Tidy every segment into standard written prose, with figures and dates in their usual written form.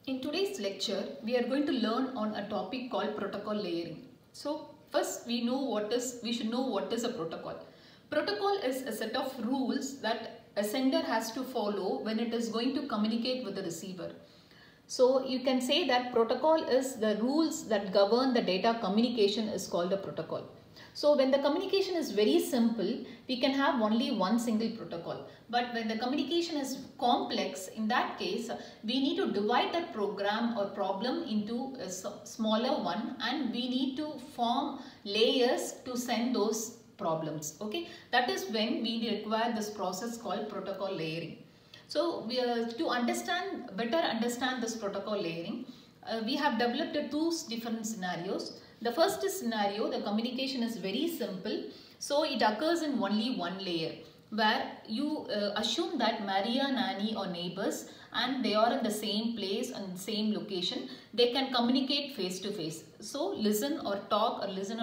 In today's lecture, we are going to learn on a topic called protocol layering. So first we should know what is a protocol. Protocol is a set of rules that a sender has to follow when it is going to communicate with the receiver. So you can say that protocol is the rules that govern the data communication is called a protocol. So when the communication is very simple, we can have only one single protocol. But when the communication is complex, in that case, we need to divide that program or problem into a smaller one, and we need to form layers to send those problems. Okay, that is when we require this process called protocol layering. So to better understand this protocol layering, we have developed two different scenarios. The first scenario, the communication is very simple, so it occurs in only one layer, where you assume that Maria and Annie are neighbors and they are in the same place and same location. They can communicate face to face. So listen or talk,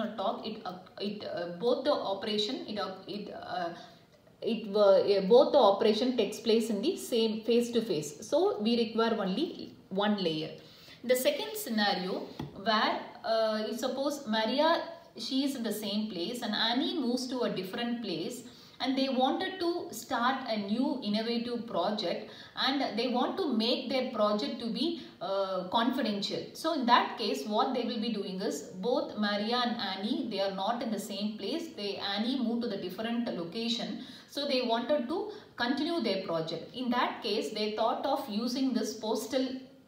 both the operation takes place in the same face to face. So we require only one layer. The second scenario, where you suppose Maria, she is in the same place and Annie moves to a different place, and they wanted to start a new innovative project, and they want to make their project to be confidential. So in that case, what they will be doing is, both Maria and Annie, they are not in the same place. Annie moved to the different location, so they wanted to continue their project. In that case, they thought of using this postal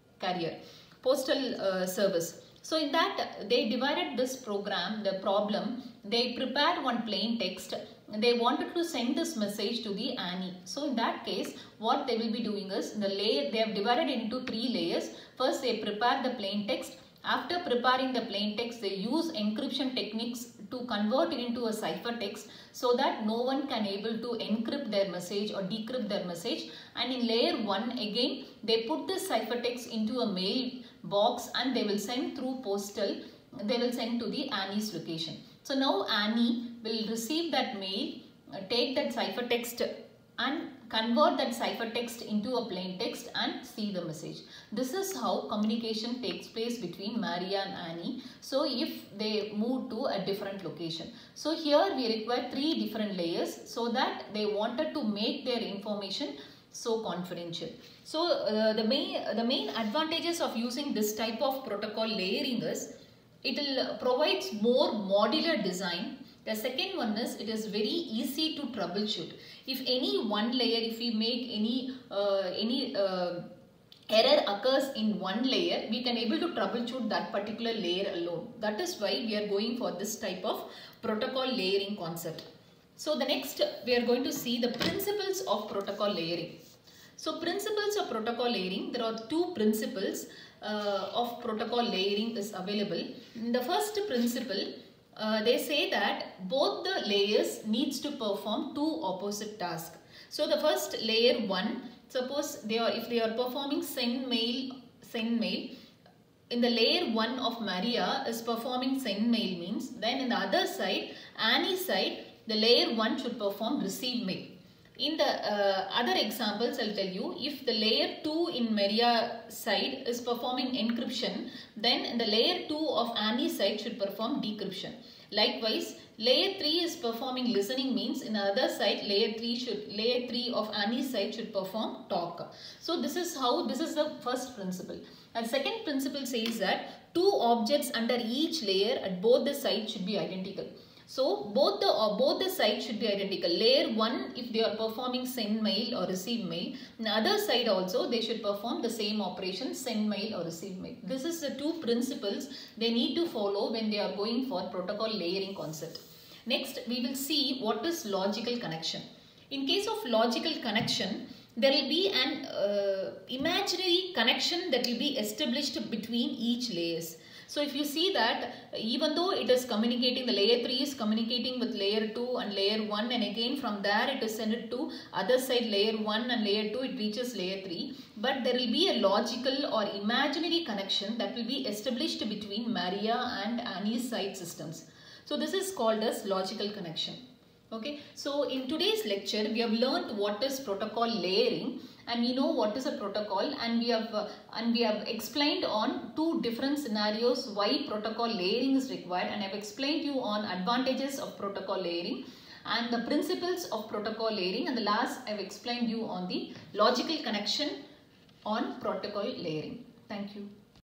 service. So in that, they divided this problem. They prepared one plain text. They wanted to send this message to the Annie. So in that case, what they will be doing is, they have divided into three layers. First, they prepare the plain text. After preparing the plain text, they use encryption techniques to convert it into a ciphertext, so that no one can able to encrypt their message or decrypt their message. And in layer 1, again, they put this ciphertext into a mail box, and they will send through postal. They will send to the Annie's location. So now Annie will receive that mail, take that ciphertext and convert that ciphertext into a plain text and see the message. This is how communication takes place between Maria and Annie. So if they move to a different location. So here we require three different layers, so that they wanted to make their information so confidential. So the main advantages of using this type of protocol layering is, it will provides more modular design. The second one is, it is very easy to troubleshoot. If any one layer, if we make any error occurs in one layer, we can able to troubleshoot that particular layer alone. That is why we are going for this type of protocol layering concept. So the next, we are going to see the principles of protocol layering. So principles of protocol layering, there are two principles of protocol layering is available. The first principle, they say that both the layers needs to perform two opposite tasks. So the first, layer 1, suppose if they are performing send mail, in the layer 1 of Maria is performing send mail means, then in the other side, Annie's side, the layer 1 should perform receive mail. In the other examples, I'll tell you, if the layer 2 in Maria side is performing encryption, then the layer 2 of Annie's side should perform decryption. Likewise, layer 3 is performing listening means, in the other side, layer 3 of Annie's side should perform talk. So this is the first principle. And second principle says that two objects under each layer at both the sides should be identical. So both the sides should be identical. Layer 1, if they are performing send mail or receive mail, the other side also they should perform the same operation, send mail or receive mail. This is the two principles they need to follow when they are going for protocol layering concept. Next, we will see what is logical connection. In case of logical connection, there will be an imaginary connection that will be established between each layers. So if you see that, even though it is communicating, the layer 3 is communicating with layer 2 and layer 1, and again from there it is sent to other side layer 1 and layer 2, it reaches layer 3. But there will be a logical or imaginary connection that will be established between Maria and Annie's side systems. So this is called as logical connection. Okay, so in today's lecture we have learned what is protocol layering, and we know what is a protocol, and we have explained on two different scenarios why protocol layering is required, and I have explained you on advantages of protocol layering and the principles of protocol layering, and the last I have explained you on the logical connection on protocol layering. Thank you.